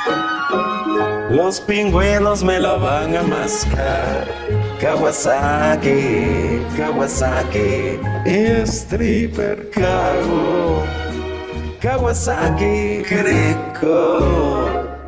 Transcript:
Los pingüinos me la van a mascar. Kawasaki, Kawasaki, stripper cago. Kawasaki, qué rico.